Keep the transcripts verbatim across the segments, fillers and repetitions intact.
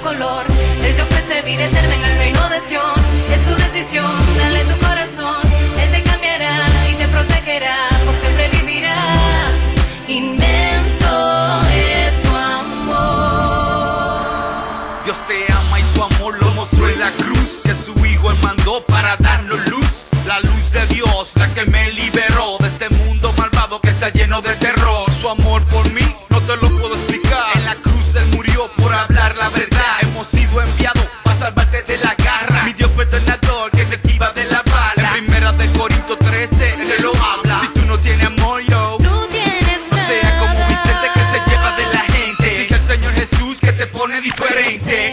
color. Él te ofrece vida eterna en el reino de Sion. Es tu decisión, dale tu corazón. Él te cambiará y te protegerá, por siempre vivirás. Inmenso es su amor. Dios te ama y su amor lo mostró en la cruz, que su Hijo Él mandó para darnos luz. La luz de Dios, la que me liberó de este mundo malvado que está lleno de terror. Su amor por mí no te lo puedo explicar. En la cruz Él murió por hablar la verdad. Hemos sido enviados para salvarte de la garra. Mi Dios perdonador que te esquiva de la bala. En primera de Corinto trece te lo habla. Si tú no tienes amor, yo No tienes no sea como Vicente que se lleva de la gente. Sigue el Señor Jesús que te pone diferente.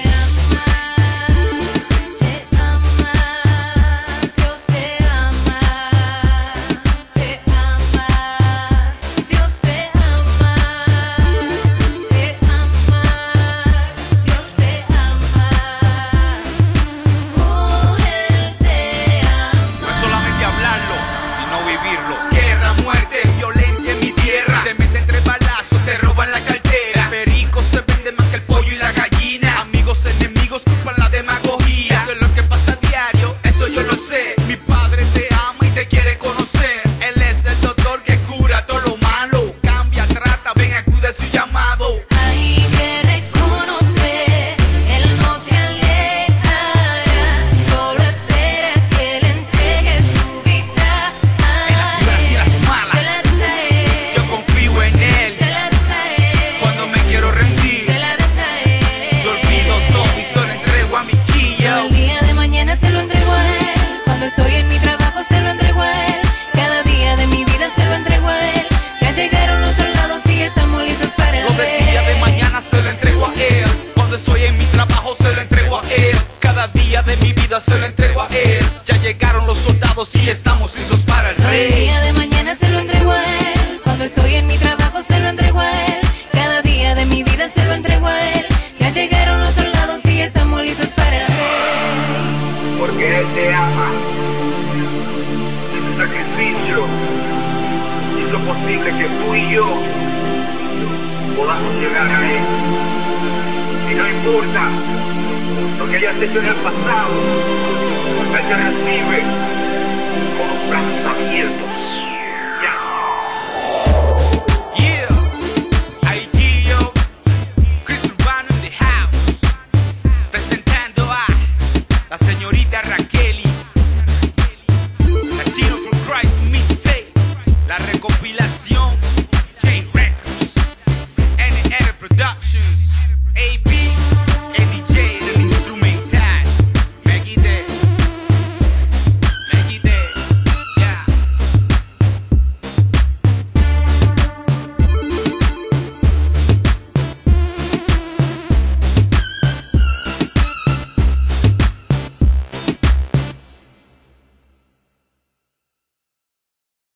Guerra, muerte, violencia en mi tierra. Te meten entre balazos, te roban la cartera. El perico se vende más que el pollo y la gallina. Amigos, enemigos, culpan la demagogia. Eso es lo que pasa a diario, eso yo lo sé. Mi padre te ama y te quiere conocer. Él es el doctor que cura todo lo malo. Cambia, trata, ven, acude a su llamado. Hay que reconocer, Él no se alejará. Solo espera que le entregues tu vida a Él. Se la des a Él. Yo confío en Él. Se la des a Él. Cuando me quiero rendir, Se la des a Él. yo olvido todo y se lo entrego a mi quillo. El día de mañana se lo entrego a Él. Cuando estoy en mi trabajo se lo entrego a Él. Cada día de mi vida se lo entrego a Él. Ya llegaron los soldados y estamos listos para el Lo del día de mañana se lo entrego a Él. Cuando estoy en mi trabajo se lo entrego a Él. Cada día de mi vida se lo entrego a Él. Ya llegaron los soldados y estamos listos para el El rey. día de mañana se lo entrego a Él. Cuando estoy en mi trabajo se lo entrego a Él. Cada día de mi vida se lo entrego a Él. Ya llegaron los soldados y estamos listos para el rey. Porque Él te ama. En su sacrificio hizo posible que tú y yo podamos llegar a Él. Y no importa lo que hayas hecho en el pasado, Él te recibe con los brazos abiertos.